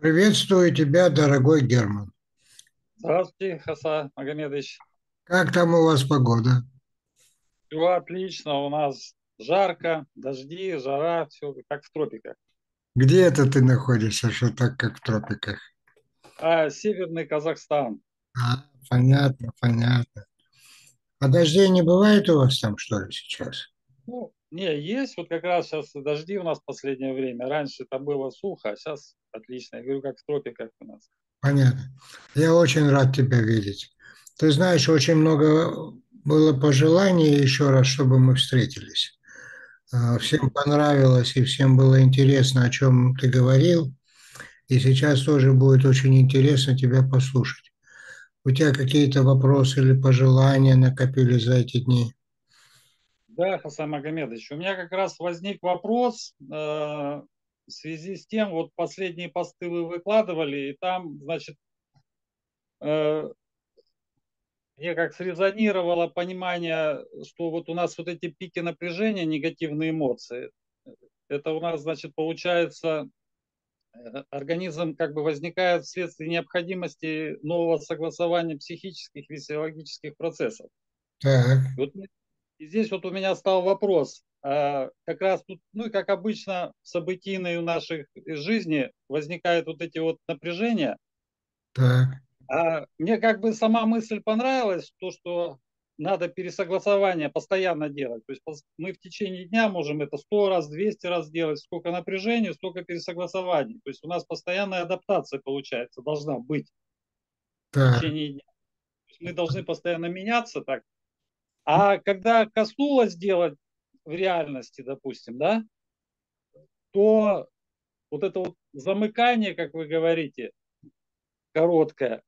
Приветствую тебя, дорогой Герман. Здравствуйте, Хасан Магомедович. Как там у вас погода? Все отлично, у нас жарко, дожди, жара, все как в тропиках. Где это ты находишься, что так, как в тропиках? А северный Казахстан, Понятно, понятно. А дождей не бывает у вас там, что ли, сейчас? ну, не, есть вот как раз сейчас дожди у нас в последнее время. Раньше это было сухо, а сейчас отлично. Я говорю, как в тропиках у нас. Понятно. Я очень рад тебя видеть. Ты знаешь, очень много было пожеланий еще раз, чтобы мы встретились. Всем Мгм. понравилось и всем было интересно, о чем ты говорил. И сейчас тоже будет очень интересно тебя послушать. У тебя какие-то вопросы или пожелания накопились за эти дни? Да, Хасан Магомедович, у меня как раз возник вопрос в связи с тем, вот последние посты вы выкладывали, и там, значит, э, мне как срезонировало понимание, что вот у нас вот эти пики напряжения, негативные эмоции, это у нас, значит, получается, организм как бы возникает вследствие необходимости нового согласования психических и физиологических процессов. Так, И вот и здесь вот у меня стал вопрос, как раз тут, ну и как обычно в событийной у нашей жизни возникают вот эти вот напряжения. так, Мне как бы сама мысль понравилась, то, что надо пересогласование постоянно делать. То есть мы в течение дня можем это 100 раз, 200 раз делать. Сколько напряжения, столько пересогласований. То есть у нас постоянная адаптация, получается, должна быть в так. течение дня. То есть мы должны постоянно меняться так. А когда коснулось делать в реальности, допустим, да, то вот это вот замыкание, как вы говорите, короткое,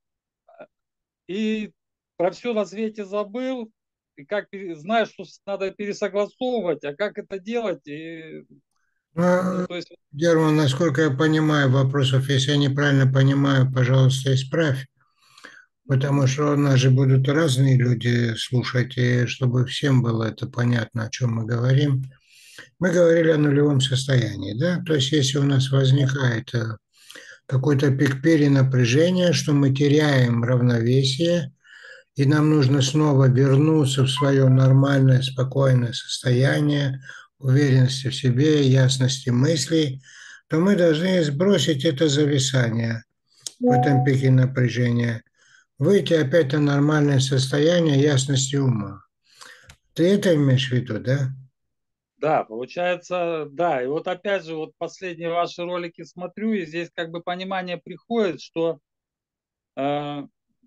и про все на свете забыл, и как знаешь, что надо пересогласовывать, а как это делать, и, ну, Ну, то есть, Герман, насколько я понимаю вопросов, если я неправильно понимаю, пожалуйста, исправь, потому что у нас же будут разные люди слушать, и чтобы всем было это понятно, о чем мы говорим. Мы говорили о нулевом состоянии, да? То есть если у нас возникает какой-то пик перенапряжения, что мы теряем равновесие, и нам нужно снова вернуться в свое нормальное, спокойное состояние, уверенности в себе, ясности мыслей, то мы должны сбросить это зависание в этом пике напряжения, выйти опять на нормальное состояние ясности ума. Ты это имеешь в виду, да? да, получается, да, и вот опять же, вот последние ваши ролики смотрю, и здесь как бы понимание приходит, что э,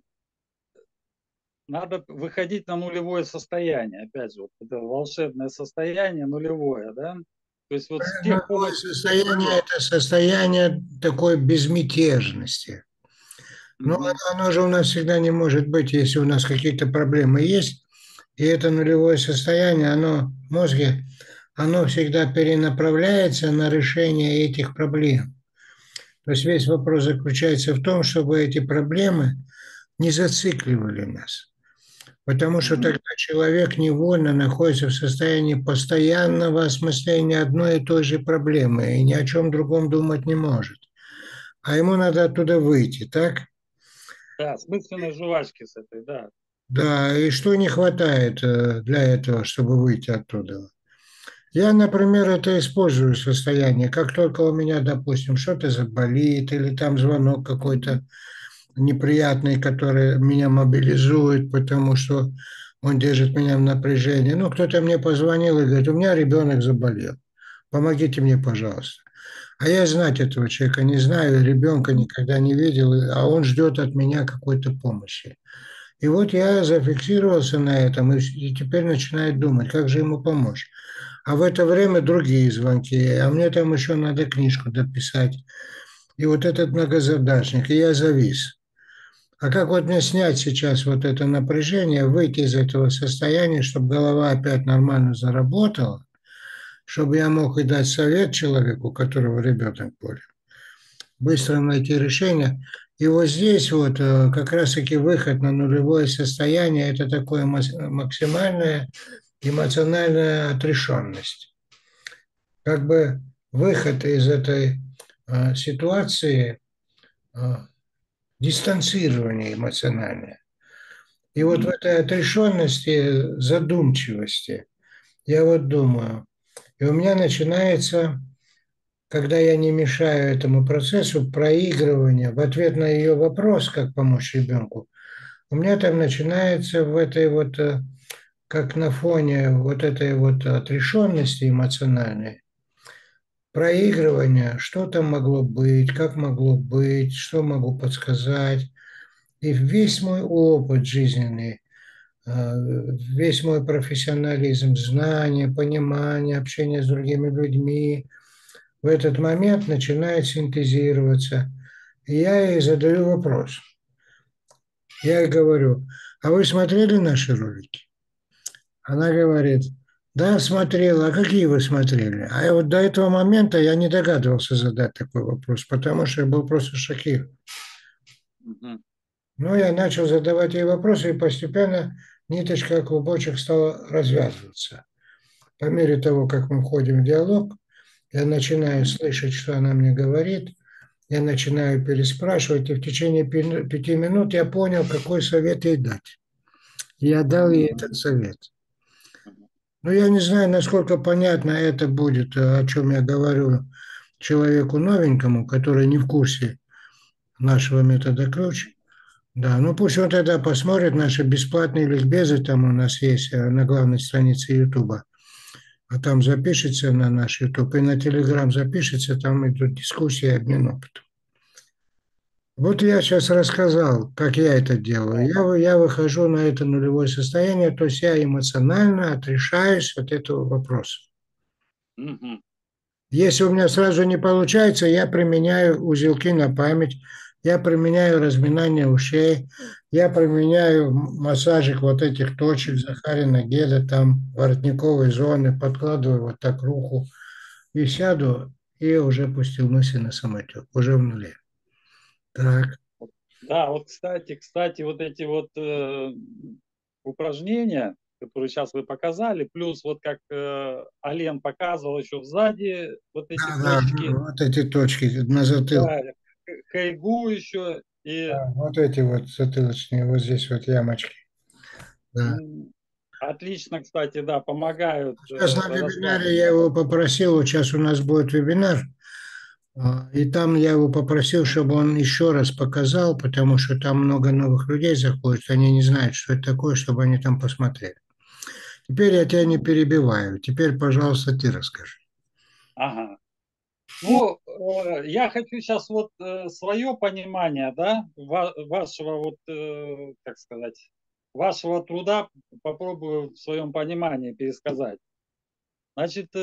надо выходить на нулевое состояние, опять же, вот это волшебное состояние нулевое, да, то есть вот с тех Нулевое помощью тех состояние – средств. это состояние такой безмятежности. Но Мгм. оно же у нас всегда не может быть, если у нас какие-то проблемы есть, и это нулевое состояние, оно в мозге, оно всегда перенаправляется на решение этих проблем. То есть весь вопрос заключается в том, чтобы эти проблемы не зацикливали нас. Потому что Мгм. тогда человек невольно находится в состоянии постоянного осмысления одной и той же проблемы и ни о чем другом думать не может. А ему надо оттуда выйти, так? Да, смысленной жвачки с этой, да. Да, и что не хватает для этого, чтобы выйти оттуда? Я, например, это использую состояние. Как только у меня, допустим, что-то заболит или там звонок какой-то неприятный, который меня мобилизует, потому что он держит меня в напряжении. Ну, кто-то мне позвонил и говорит, у меня ребенок заболел, помогите мне, пожалуйста. А я знать этого человека не знаю, ребенка никогда не видел, а он ждет от меня какой-то помощи. И вот я зафиксировался на этом и теперь начинаю думать, как же ему помочь. А в это время другие звонки, а мне там еще надо книжку дописать. И вот этот многозадачник, и я завис. А как вот мне снять сейчас вот это напряжение, выйти из этого состояния, чтобы голова опять нормально заработала, чтобы я мог и дать совет человеку, у которого ребенок болен, быстро найти решение. И вот здесь вот как раз-таки выход на нулевое состояние – это такое максимальная эмоциональная отрешенность. Как бы выход из этой ситуации а, дистанцирование эмоциональное. И вот в Мгм. этой отрешенности, задумчивости, я вот думаю, и у меня начинается, когда я не мешаю этому процессу, проигрывание в ответ на ее вопрос, как помочь ребенку, у меня там начинается в этой вот, как на фоне вот этой вот отрешенности эмоциональной, проигрывание, что там могло быть, как могло быть, что могу подсказать. И весь мой опыт жизненный, весь мой профессионализм, знание, понимание, общение с другими людьми в этот момент начинает синтезироваться. И я ей задаю вопрос. Я ей говорю, а вы смотрели наши ролики? Она говорит, да, смотрела. А какие вы смотрели? А я вот до этого момента я не догадывался задать такой вопрос, потому что я был просто шокирован. Мгм. Но я начал задавать ей вопросы, и постепенно ниточка, клубочек стала развязываться. По мере того, как мы входим в диалог, я начинаю Мгм. слышать, что она мне говорит, я начинаю переспрашивать, и в течение 5 минут я понял, какой совет ей дать. Я дал ей Мгм. этот совет. Мгм. Но я не знаю, насколько понятно это будет, о чем я говорю человеку новенькому, который не в курсе нашего метода ключ. Да, ну пусть он тогда посмотрит наши бесплатные ликбезы, там у нас есть на главной странице Ютуба, а там запишется на наш Ютуб и на Телеграм запишется, там идут дискуссии, обмен опытом. Вот я сейчас рассказал, как я это делаю. Я выхожу на это нулевое состояние, то есть я эмоционально отрешаюсь от этого вопроса. Мгм. Если у меня сразу не получается, я применяю узелки на память, я применяю разминание ушей, я применяю массажик вот этих точек Захарина, Геда, там воротниковой зоны, подкладываю вот так руку и сяду, и уже пустил мысли на самотек, уже в нуле. Так, Да, вот кстати, вот эти вот упражнения, которые сейчас вы показали, плюс вот как Ален показывал еще сзади, вот эти да, да, точки, вот эти точки на затылке, да, Хайгу еще, и да, вот эти вот затылочные, вот здесь вот ямочки, да. м, отлично, кстати, да, помогают Сейчас на вебинаре я расслабиться. его попросил, вот сейчас у нас будет вебинар, и там я его попросил, чтобы он еще раз показал, потому что там много новых людей заходит, они не знают, что это такое, чтобы они там посмотрели. Теперь я тебя не перебиваю. Теперь, пожалуйста, ты расскажи. Ага. Ну, я хочу сейчас вот свое понимание, да, вашего вот, как сказать, вашего труда попробую в своем понимании пересказать. Значит,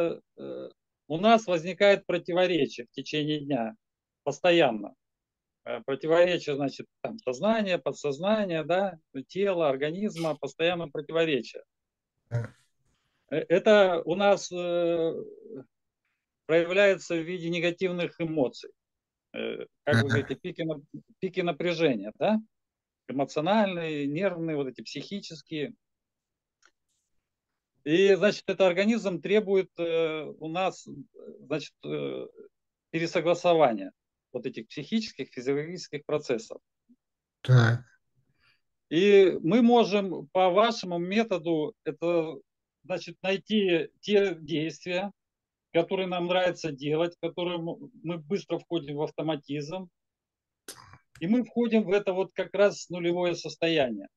у нас возникает противоречие в течение дня постоянно. Противоречие, значит, там сознание, подсознание, да, тело, организма, постоянно противоречие. Это у нас проявляется в виде негативных эмоций. Как вы говорите, пики напряжения, да? Эмоциональные, нервные, вот эти психические. И, значит, это организм требует у нас, значит, пересогласования вот этих психических, физиологических процессов. Так, И мы можем по вашему методу это, значит, найти те действия, которые нам нравится делать, которые мы быстро входим в автоматизм, и мы входим в это вот как раз нулевое состояние.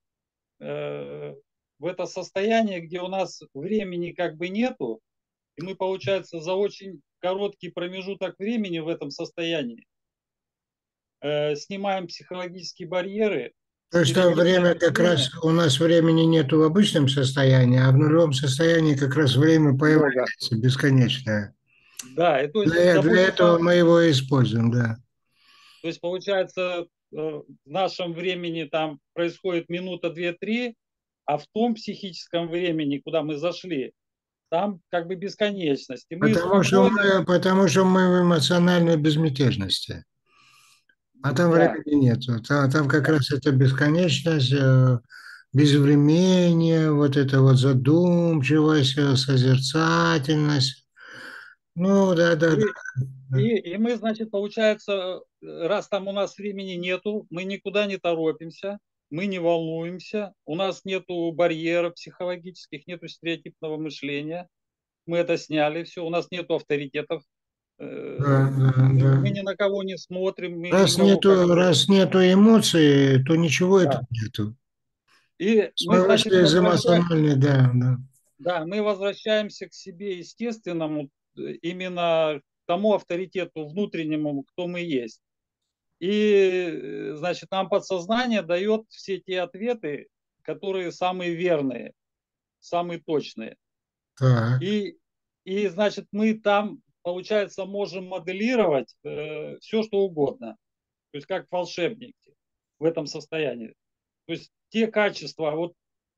В это состояние, где у нас времени как бы нету, и мы, получается, за очень короткий промежуток времени в этом состоянии снимаем психологические барьеры, то есть там стерилизуем время как мышление. раз, у нас времени нету в обычном состоянии, а в нулевом состоянии как раз время Много. появляется бесконечное. Да, и то есть, Для допустим, этого мы его и используем, да. то есть получается, в нашем времени там происходит минута, две, три, а в том психическом времени, куда мы зашли, там как бы бесконечность. И мы спокойно, Потому что мы в эмоциональной безмятежности. А там да, времени нету. Там как раз эта бесконечность, безвременье, вот эта вот задумчивость, созерцательность. Ну, да, да, вы, да. да. И мы, значит, получается, раз там у нас времени нету, мы никуда не торопимся, мы не волнуемся, у нас нету барьеров психологических, нету стереотипного мышления, мы это сняли, все, у нас нету авторитетов, Да, да, да. мы ни на кого не смотрим, мы никого Раз нету эмоций, то ничего этого да. нету. И мы, Мы значит, вышли из эмоциональной, да, да. да, мы возвращаемся к себе естественному, именно к тому авторитету внутреннему, кто мы есть. И, значит, нам подсознание дает все те ответы, которые самые верные, самые точные. Так, И, значит, мы там, получается, можем моделировать все, что угодно. То есть как волшебники в этом состоянии. То есть те качества, вот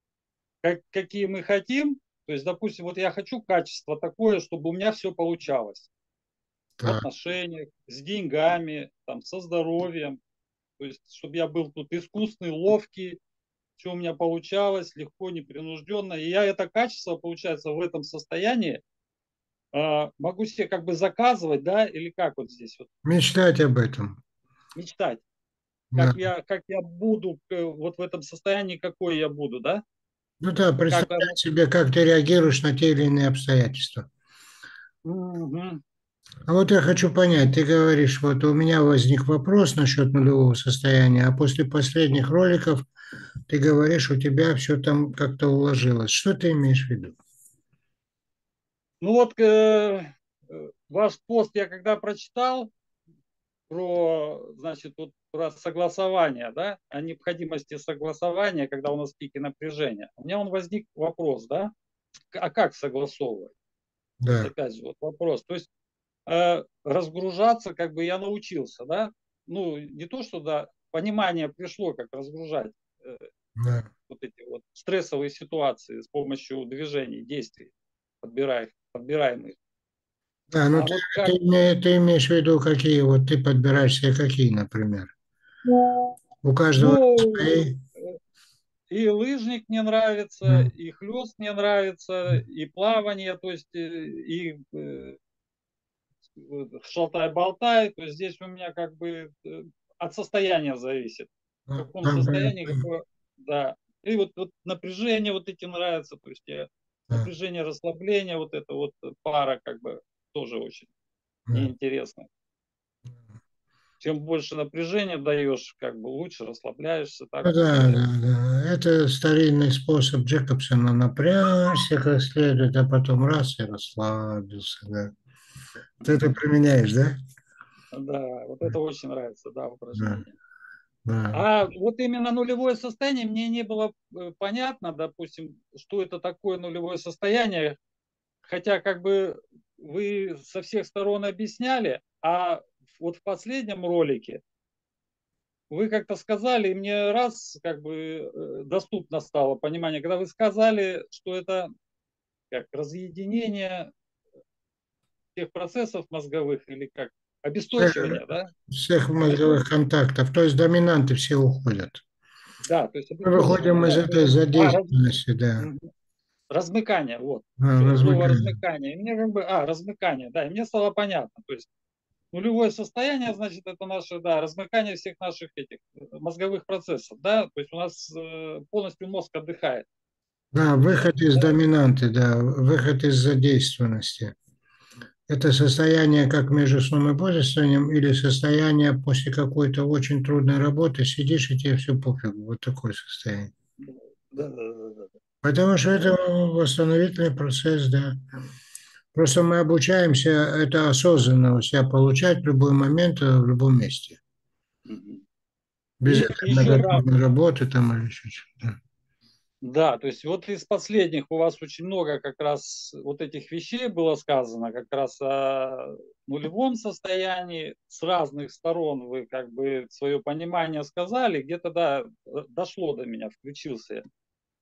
какие мы хотим, то есть, допустим, вот я хочу качество такое, чтобы у меня все получалось в так. отношениях, с деньгами, там, со здоровьем, то есть, чтобы я был тут искусный, ловкий, все у меня получалось легко, непринужденно. И я это качество, получается, в этом состоянии могу себе как бы заказывать, да, или как вот здесь вот Мечтать об этом. мечтать, Да. как я буду вот в этом состоянии, какой я буду, да, Ну да, как представлять оно. себе, как ты реагируешь на те или иные обстоятельства. Мгм. А вот я хочу понять, ты говоришь, вот у меня возник вопрос насчет нулевого состояния, а после последних роликов ты говоришь, у тебя все там как-то уложилось. Что ты имеешь в виду? Ну вот ваш пост я когда прочитал про, значит, вот про согласование, да, о необходимости согласования, когда у нас пики напряжения, у меня он возник вопрос, да, а как согласовывать? То есть, Да, опять же, вот вопрос. То есть, разгружаться как бы я научился, да, ну, не то, что, да, понимание пришло, как разгружать э, да. вот эти вот стрессовые ситуации с помощью движений, действий, подбираемых. Да, ну А ты, вот как, ты имеешь в виду, какие вот ты подбираешь себе какие, например? У каждого ну, свои. и лыжник мне нравится, М, и хлест мне нравится, и плавание, то есть и шалтай-болтай, то есть здесь у меня как бы от состояния зависит. В каком состоянии, какое, да. И вот напряжение вот эти нравятся, то есть да, напряжение, расслабление, вот это вот пара как бы тоже очень мне да. интересно. Чем больше напряжения даешь, как бы лучше расслабляешься, так Ну да, да, получается. да. Это старинный способ Джекобсона: напрягся как следует, а потом раз и расслабился, да. Ты это применяешь, да? Да, вот это очень нравится, да, Да, упражнение. да. А вот именно нулевое состояние мне не было понятно, допустим, что это такое нулевое состояние, хотя как бы вы со всех сторон объясняли, а вот в последнем ролике вы как-то сказали, и мне раз как бы доступно стало понимание, когда вы сказали, что это как разъединение тех процессов мозговых или как Всех, обесточивание, да? всех Обесточивание. мозговых контактов, то есть доминанты все уходят. Да, то есть Мы обесточивание, выходим из да. этой задействованности, да. Мгм. Размыкание, вот. Да, Все, слово размыкание. размыкание. И мне как бы, размыкание, да, и мне стало понятно. То есть нулевое состояние, значит, это наше, да, размыкание всех наших этих мозговых процессов, да, то есть у нас полностью мозг отдыхает, Да, выход получается, из да. доминанты, да, выход из задействованности. Это состояние как между сном и бодрствованием или состояние после какой-то очень трудной работы, сидишь и тебе все пофигу, вот такое состояние. Да, да, да, да, да. Потому что Вот. это восстановительный процесс, да. Просто мы обучаемся это осознанно у себя получать в любой момент, в любом месте. Мгм. Без И этой еще, да, многотрудной работы там или еще что-то. да, то есть вот из последних у вас очень много как раз вот этих вещей было сказано, как раз о нулевом состоянии, с разных сторон вы как бы свое понимание сказали, где-то, да, дошло до меня, включился я.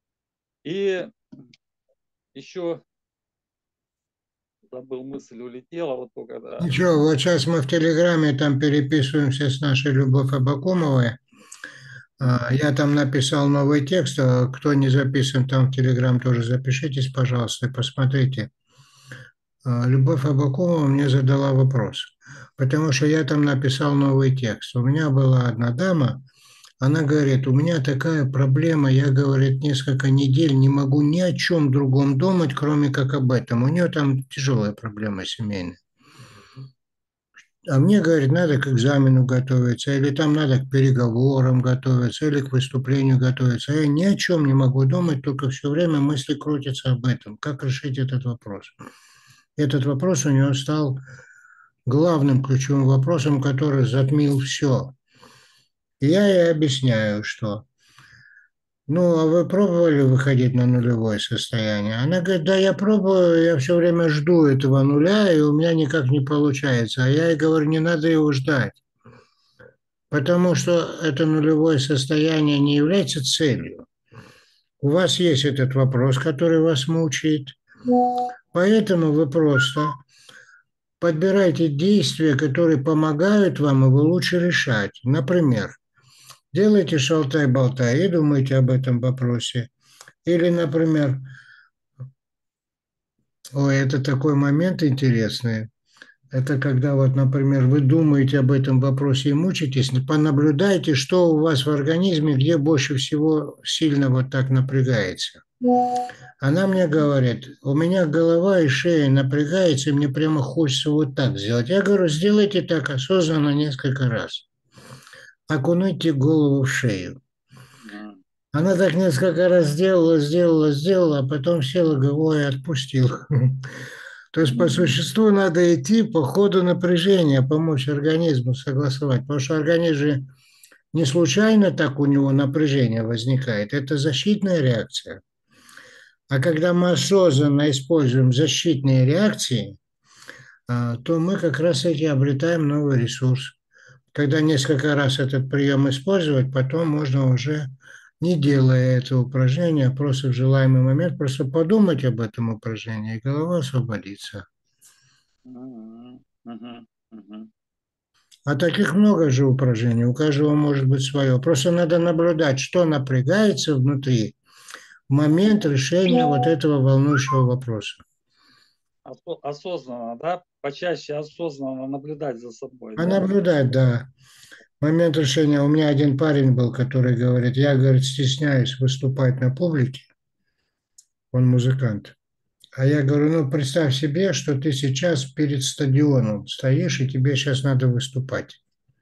И еще забыл, мысль улетела, вот только, да. Ничего, вот сейчас мы в Телеграме там переписываемся с нашей Любовь Абакумовой. Я там написал новый текст. Кто не записан там в Телеграм, тоже запишитесь, пожалуйста, и посмотрите. Любовь Абакумова мне задала вопрос, потому что я там написал новый текст. У меня была одна дама, она говорит, у меня такая проблема, я, говорит, несколько недель не могу ни о чем другом думать, кроме как об этом. У нее там тяжелая проблема семейная. А мне, говорит, надо к экзамену готовиться, или там надо к переговорам готовиться, или к выступлению готовиться. А я ни о чем не могу думать, только все время мысли крутятся об этом. Как решить этот вопрос? Этот вопрос у него стал главным ключевым вопросом, который затмил все. И я ей объясняю, что ну, а вы пробовали выходить на нулевое состояние? Она говорит, да, я пробую, я все время жду этого нуля, и у меня никак не получается. А я ей говорю, не надо его ждать, потому что это нулевое состояние не является целью. У вас есть этот вопрос, который вас мучает, поэтому вы просто подбирайте действия, которые помогают вам его лучше решать. Например, делайте шалтай-болтай и думайте об этом вопросе. Или, например, ой, это такой момент интересный. Это когда вот, например, вы думаете об этом вопросе и мучаетесь, понаблюдайте, что у вас в организме, где больше всего сильно вот так напрягается. Она мне говорит, у меня голова и шея напрягается, и мне прямо хочется вот так сделать. Я говорю, сделайте так осознанно несколько раз. Окунуйте голову в шею. Мгм. Она так несколько раз сделала, а потом села головой и отпустила. То есть по Мгм. существу надо идти по ходу напряжения, помочь организму согласовать. Потому что организм же не случайно так у него напряжение возникает. Это защитная реакция. А когда мы осознанно используем защитные реакции, то мы как раз таки обретаем новый ресурс. Когда несколько раз этот прием использовать, потом можно уже, не делая это упражнение, а просто в желаемый момент, просто подумать об этом упражнении, и голова освободится. Мгм. Мгм. Мгм. А таких много же упражнений, у каждого может быть свое. Просто надо наблюдать, что напрягается внутри в момент решения вот этого волнующего вопроса. Осознанно, да? Почаще осознанно наблюдать за собой, А да? наблюдать, да. Момент решения. У меня один парень был, который говорит, я, говорит, стесняюсь выступать на публике, он музыкант. А я говорю, ну, представь себе, что ты сейчас перед стадионом стоишь, и тебе сейчас надо выступать.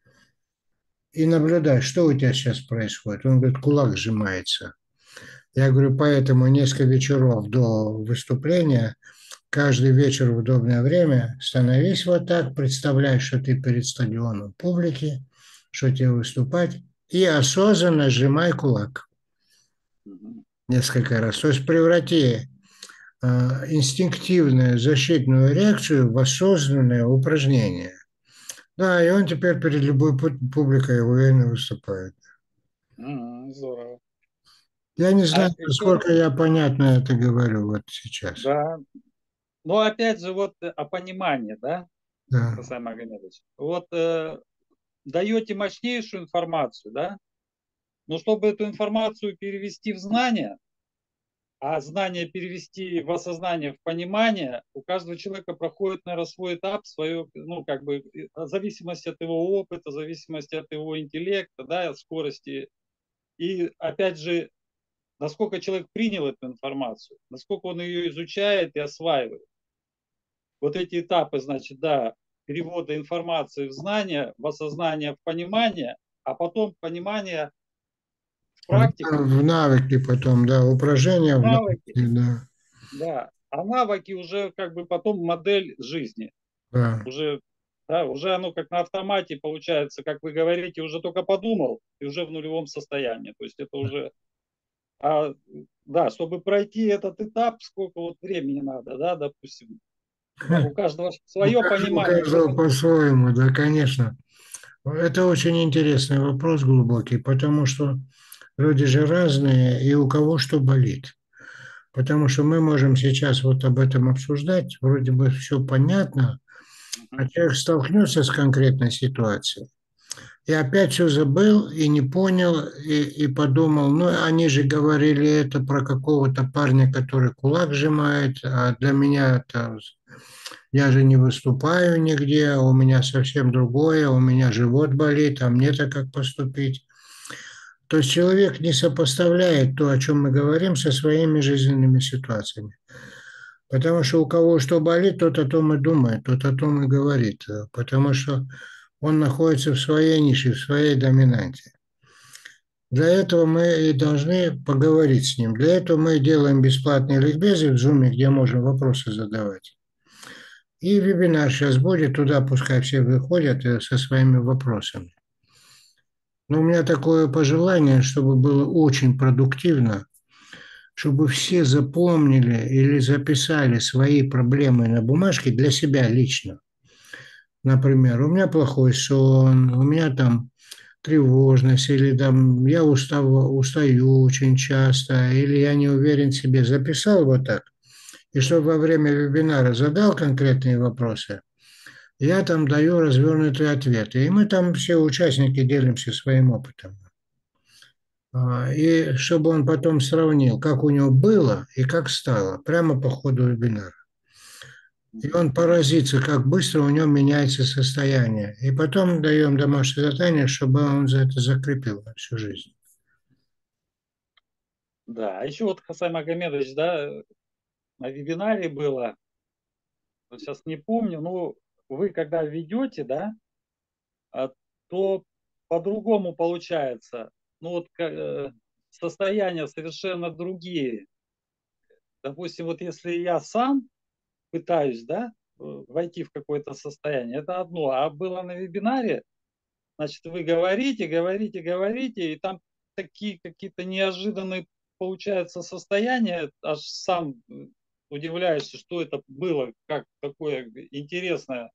И наблюдай, что у тебя сейчас происходит. Он говорит, кулак сжимается. Я говорю, поэтому несколько вечеров до выступления, каждый вечер в удобное время становись вот так, представляй, что ты перед стадионом публики, что тебе выступать, и осознанно сжимай кулак Мгм. несколько раз. То есть преврати инстинктивную защитную реакцию в осознанное упражнение. Да, и он теперь перед любой публикой уверенно выступает. Здорово. Я не А знаю, еще, насколько я понятно это говорю вот сейчас. да. Но опять же, вот о понимании, да, Да. Хасан Магомедович. Вот даете мощнейшую информацию, да, но чтобы эту информацию перевести в знания, а знание перевести в осознание, в понимание, у каждого человека проходит, наверное, свой этап, свое, ну, как бы, в зависимости от его опыта, в зависимости от его интеллекта, да, от скорости. И, опять же, насколько человек принял эту информацию, насколько он ее изучает и осваивает. Вот эти этапы, значит, да, перевода информации в знание, в осознание, в понимание, а потом понимание в практику, В навыки потом, да, упражнения в в навыки, навыки, да, да. А навыки уже как бы потом модель жизни. да. Уже, да, уже оно как на автомате получается, как вы говорите, уже только подумал и уже в нулевом состоянии. То есть это уже, а, да, чтобы пройти этот этап, сколько вот времени надо, да, допустим, у каждого свое У понимание, каждого чтобы, по-своему, да, конечно. Это очень интересный вопрос глубокий, потому что люди же разные, и у кого что болит. Потому что мы можем сейчас вот об этом обсуждать, вроде бы все понятно, а Мгм. человек столкнется с конкретной ситуацией. И опять все забыл и не понял, и подумал, ну, они же говорили это про какого-то парня, который кулак сжимает, а для меня это, я же не выступаю нигде, у меня совсем другое, у меня живот болит, а мне-то как поступить? То есть человек не сопоставляет то, о чем мы говорим, со своими жизненными ситуациями. Потому что у кого что болит, тот о том и думает, тот о том и говорит. Потому что он находится в своей нише, в своей доминанте. Для этого мы и должны поговорить с ним. Для этого мы делаем бесплатные ликбезы в Zoom, где можем вопросы задавать. И вебинар сейчас будет, туда пускай все выходят со своими вопросами. Но у меня такое пожелание, чтобы было очень продуктивно, чтобы все запомнили или записали свои проблемы на бумажке для себя лично. Например, у меня плохой сон, у меня там тревожность, или там я устаю очень часто, или я не уверен в себе. Записал вот так. И чтобы во время вебинара задал конкретные вопросы, я там даю развернутые ответы. И мы там все участники делимся своим опытом. И чтобы он потом сравнил, как у него было и как стало, прямо по ходу вебинара. И он поразится, как быстро у него меняется состояние. И потом даем домашнее задание, чтобы он за это закрепил на всю жизнь. Да, а еще вот Хасан Магомедович, да, на вебинаре было, вот сейчас не помню, ну, вы когда ведете, да, а, то по-другому получается. Ну, вот состояния совершенно другие. Допустим, вот если я сам пытаюсь, да, войти в какое-то состояние, это одно. А было на вебинаре, значит, вы говорите, говорите, говорите, и там такие какие-то неожиданные получаются состояния, аж сам удивляешься, что это было, как такое интересное.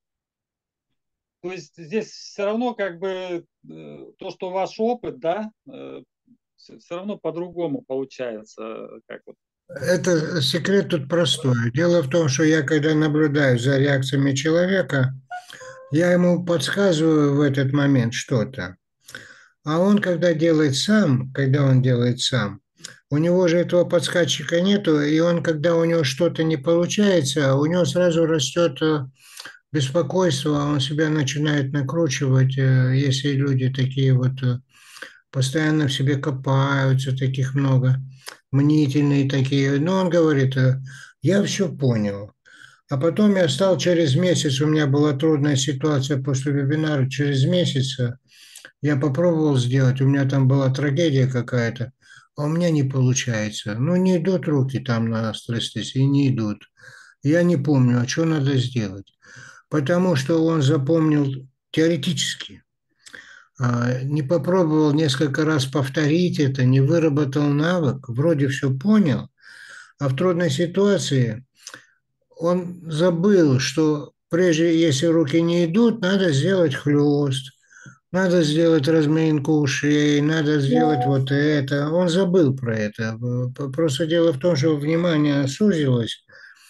То есть здесь все равно как бы то, что ваш опыт, да, все равно по-другому получается, как вот. Это секрет тут простой. Дело в том, что я, когда наблюдаю за реакциями человека, я ему подсказываю в этот момент что-то. А он, когда он делает сам, у него же этого подсказчика нету, и он, когда у него что-то не получается, у него сразу растет беспокойство, он себя начинает накручивать, если люди такие вот постоянно в себе копаются, таких много, мнительные такие. Но он говорит, я все понял. А потом я стал через месяц, у меня была трудная ситуация после вебинара, через месяц я попробовал сделать, у меня там была трагедия какая-то, а у меня не получается. Ну, не идут руки там на стресс-тесте, и не идут. Я не помню, а что надо сделать. Потому что он запомнил теоретически, не попробовал несколько раз повторить это, не выработал навык, вроде все понял, а в трудной ситуации он забыл, что прежде, если руки не идут, надо сделать хлест, надо сделать разминку ушей, надо сделать вот это. Он забыл про это. Просто дело в том, что внимание сузилось,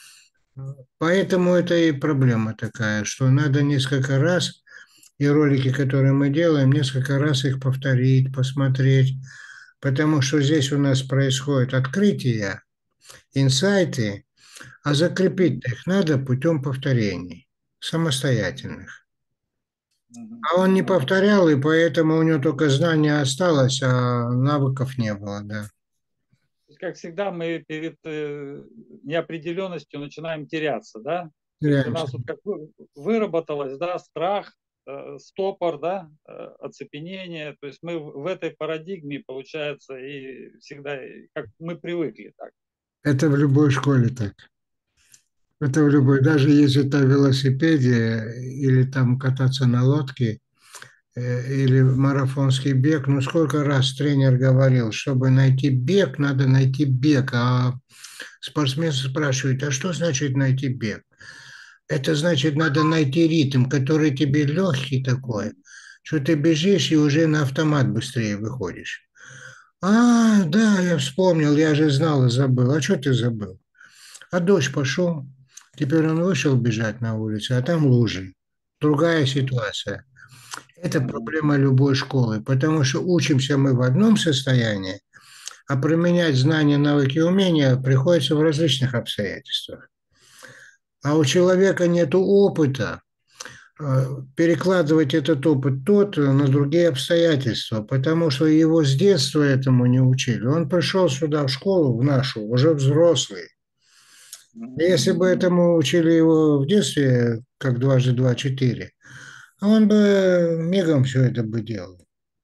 поэтому это и проблема такая, что надо несколько раз, и ролики, которые мы делаем, несколько раз их повторить, посмотреть, потому что здесь у нас происходит открытие, инсайты, а закрепить их надо путем повторений самостоятельных. Мгм. А он не Ага. повторял, и поэтому у него только знания осталось, а навыков не было, да. То есть, как всегда, мы перед неопределенностью начинаем теряться, да? То есть у Теряемся. нас вот как выработалось, да, страх, стопор, да, оцепенение. То есть мы в этой парадигме, получается, и всегда, как мы привыкли так. Это в любой школе так. Это в любой, даже если это в велосипеде или там кататься на лодке, или марафонский бег, ну сколько раз тренер говорил, чтобы найти бег, надо найти бег, а спортсмен спрашивает, а что значит найти бег? Это значит, надо найти ритм, который тебе легкий такой, что ты бежишь и уже на автомат быстрее выходишь. А, да, я вспомнил, я же знал и забыл. А что ты забыл? А дождь пошел. Теперь он вышел бежать на улицу, а там лужи. Другая ситуация. Это Мгм. проблема любой школы, потому что учимся мы в одном состоянии, а применять знания, навыки, умения приходится в различных обстоятельствах. А у человека нет опыта, перекладывать этот опыт на другие обстоятельства, потому что его с детства этому не учили. Он пришел сюда в школу, в нашу, уже взрослый. И Мгм. если бы этому учили его в детстве, как дважды два– четыре, он бы мигом все это бы делал.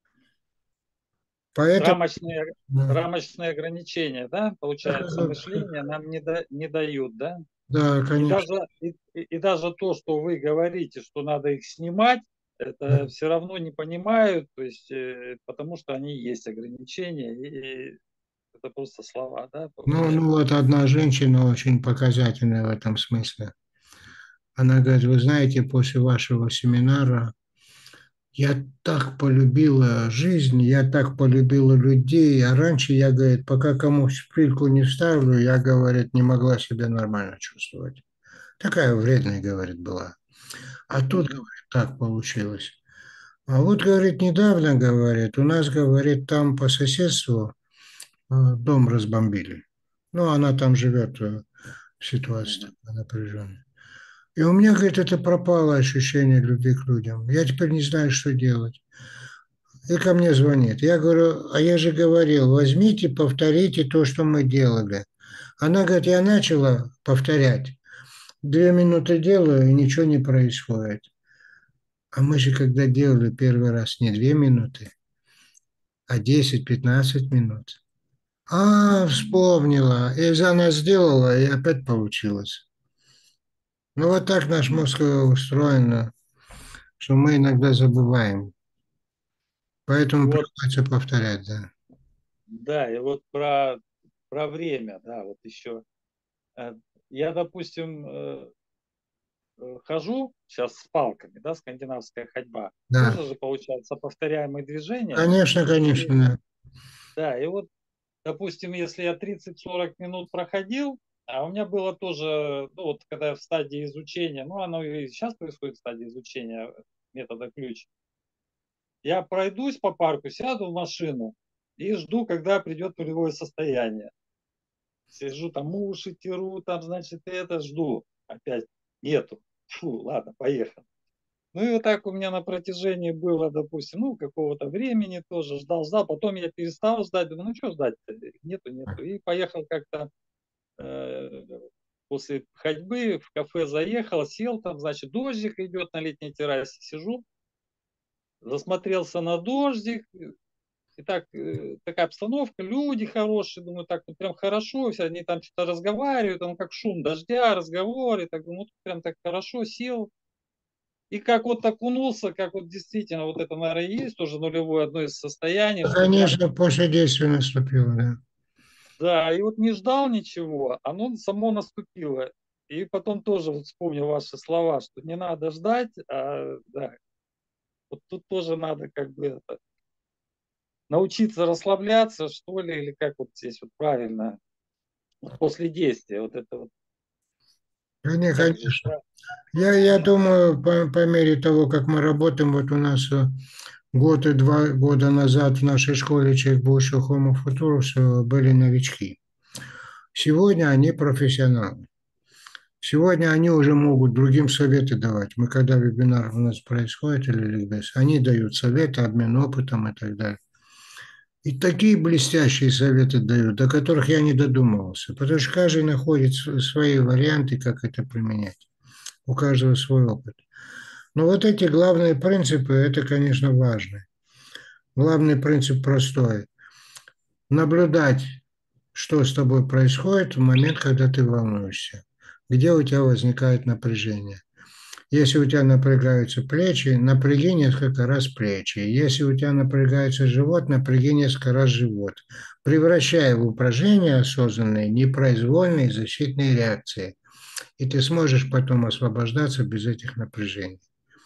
Поэтому, Рамочные, да, рамочные ограничения, да, получается, мышления нам не дают, да? да, И конечно. даже, и даже то, что вы говорите, что надо их снимать, это все равно не понимают, то есть, потому что они есть ограничения, и это просто слова, да, Ну получается. вот одна женщина очень показательная в этом смысле. Она говорит, вы знаете, после вашего семинара я так полюбила жизнь, я так полюбила людей, а раньше я, говорит, пока кому шпильку не вставлю, я, говорит, не могла себя нормально чувствовать. Такая вредная, говорит, была. А тут, Мгм. говорит, так получилось. А вот, говорит, недавно, говорит, у нас, говорит, там по соседству дом разбомбили. Ну, она там живет, ситуация Мгм. такая напряженная. И у меня, говорит, это пропало ощущение любви к людям. Я теперь не знаю, что делать. И ко мне звонит. Я говорю, а я же говорил, возьмите, повторите то, что мы делали. Она говорит, я начала повторять. 2 минуты делаю, и ничего не происходит. А мы же когда делали первый раз не 2 минуты, а 10-15 минут. Вспомнила. И заново сделала, и опять получилось. Ну, вот так наш мозг устроен, что мы иногда забываем. И Поэтому вот, приходится повторять, да. да, и вот про время, да, вот еще. Э, Я, допустим, хожу сейчас с палками, да, скандинавская ходьба. Да, Тоже же получается повторяемые движения. конечно, И, конечно, да. да, и вот, допустим, если я 30-40 минут проходил, а у меня было тоже, ну вот когда я в стадии изучения, ну оно и сейчас происходит в стадии изучения метода ключ, я пройдусь по парку, сяду в машину и жду, когда придет нулевое состояние. Сижу там, уши теру, там, значит, это жду. Опять нету. Фу, ладно, поехал. Ну и вот так у меня на протяжении было, допустим, ну, какого-то времени тоже ждал. Потом я перестал ждать, думаю, ну, что ждать-то? Нету. И поехал как-то э, после ходьбы в кафе заехал, сел там, значит, дождик идет на летней террасе, сижу, засмотрелся на дождик, и так, такая обстановка, люди хорошие, думаю, так вот прям хорошо, все они там что-то разговаривают, там как шум дождя, разговоры, так думаю, вот прям так хорошо сел. И как вот окунулся, как вот действительно, вот это, наверное, и есть тоже нулевое одно из состояний, Ну, что прям, конечно, после действия наступило, да. да, и вот не ждал ничего, оно само наступило. И потом тоже вот вспомнил ваши слова, что не надо ждать, а да, вот тут тоже надо как бы это, научиться расслабляться, что ли, или как вот здесь вот правильно, вот после действия, вот это вот, как здесь Конечно. Я думаю, по мере того, как мы работаем, вот у нас год и 2 года назад в нашей школе человек будущего Homo Futurus были новички. Сегодня они профессионалы. Сегодня они уже могут другим советы давать. Мы, когда вебинар у нас происходит или ликбез, они дают советы, обмен опытом и так далее. И такие блестящие советы дают, до которых я не додумывался, потому что каждый находит свои варианты, как это применять. У каждого свой опыт. Но вот эти главные принципы, это, конечно, важно. Главный принцип простой. Наблюдать, что с тобой происходит в момент, когда ты волнуешься. Где у тебя возникает напряжение. Если у тебя напрягаются плечи, напряги несколько раз плечи. Если у тебя напрягается живот, напряги несколько раз живот. Превращая в упражнения осознанные непроизвольные защитные реакции. И ты сможешь потом освобождаться без этих напряжений.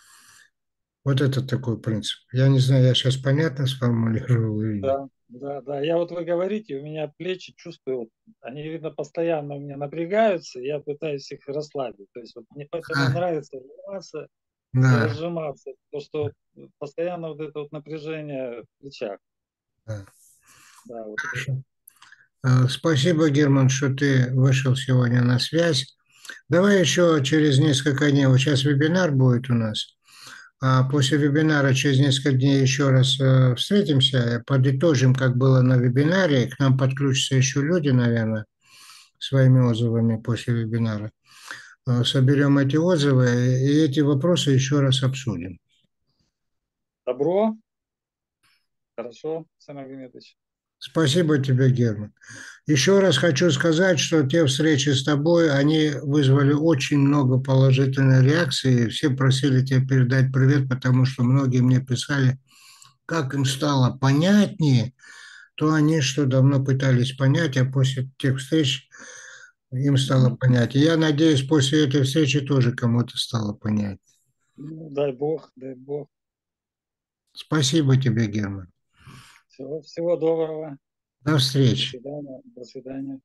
Вот это такой принцип. Я не знаю, я сейчас понятно сформулировал или нет. да. Я вот вы говорите, у меня плечи чувствую, вот, они, видно, постоянно у меня напрягаются, и я пытаюсь их расслабить. То есть вот мне поэтому А, нравится заниматься. не Да, разжиматься. То, что постоянно вот это вот напряжение в плечах. да. Да, вот это. Хорошо. Спасибо, Герман, что ты вышел сегодня на связь. Давай еще через несколько дней, вот сейчас вебинар будет у нас, а после вебинара через несколько дней еще раз встретимся, подытожим, как было на вебинаре, к нам подключатся еще люди, наверное, своими отзывами после вебинара. Соберем эти отзывы и эти вопросы еще раз обсудим. Добро. Хорошо, Александр Магомедович. Спасибо тебе, Герман. Еще раз хочу сказать, что те встречи с тобой, они вызвали очень много положительной реакции. Все просили тебе передать привет, потому что многие мне писали, как им стало понятнее, то они, что давно пытались понять, а после тех встреч им стало Мгм. понять. И я надеюсь, после этой встречи тоже кому-то стало понять. Ну, дай Бог, дай Бог. Спасибо тебе, Герман. Всего доброго. До До встречи. свидания. До свидания.